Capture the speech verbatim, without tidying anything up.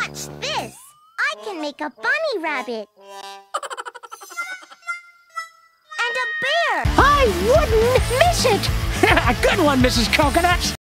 Watch this. I can make a bunny rabbit. And a bear. I wouldn't miss it! A good one, Missus Coconut!